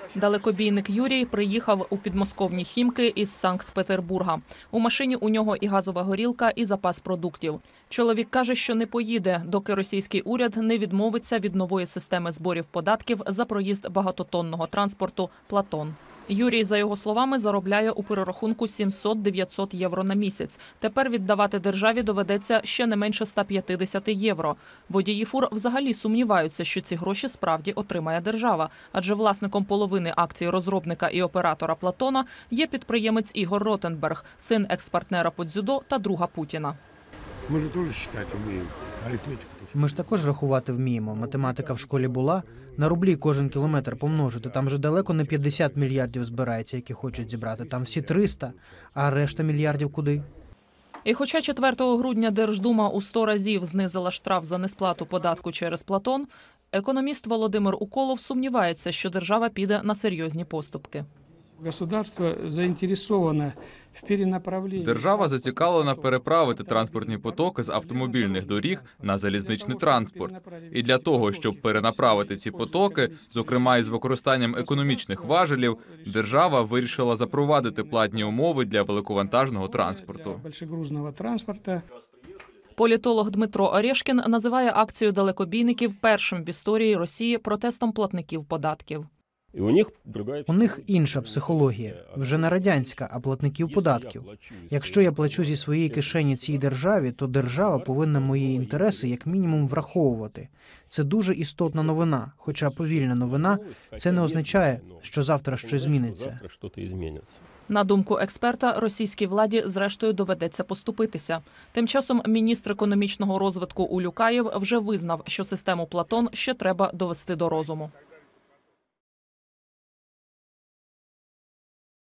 Далекобійник Юрій приїхав у підмосковні Хімки із Санкт-Петербурга. У машині у нього і газова горілка, і запас продуктів. Чоловік каже, що не поїде, доки російський уряд не відмовиться від нової системи зборів податків за проїзд багатотонного транспорту «Платон». Юрій, за його словами, заробляє у перерахунку 700-900 євро на місяць. Тепер віддавати державі доведеться ще не менше 150 євро. Водії фур взагалі сумніваються, що ці гроші справді отримає держава. Адже власником половини акцій розробника і оператора «Платона» є підприємець Ігор Ротенберг, син екс-партнера по дзюдо та друга Путіна. Ми ж теж читати вміємо, арифметику. Ми ж також рахувати вміємо. Математика в школі була. На рублі кожен кілометр помножити. Там же далеко не 50 мільярдів збирається, які хочуть зібрати. Там всі 300, а решта мільярдів куди? І хоча 4 грудня Держдума у 100 разів знизила штраф за несплату податку через «Платон», економіст Володимир Уколов сумнівається, що держава піде на серйозні поступки. Держава зацікавлена переправити транспортні потоки з автомобільних доріг на залізничний транспорт. І для того, щоб перенаправити ці потоки, зокрема із використанням економічних важелів, держава вирішила запровадити платні умови для великовантажного транспорту. Політолог Дмитро Орешкін називає акцію далекобійників першим в історії Росії протестом платників податків. У них інша психологія, вже не радянська, а платників податків. Якщо я плачу зі своєї кишені цій державі, то держава повинна мої інтереси як мінімум враховувати. Це дуже істотна новина, хоча повільна новина – це не означає, що завтра щось зміниться. На думку експерта, російській владі зрештою доведеться поступитися. Тим часом міністр економічного розвитку Улюкаєв вже визнав, що систему «Платон» ще треба довести до розуму.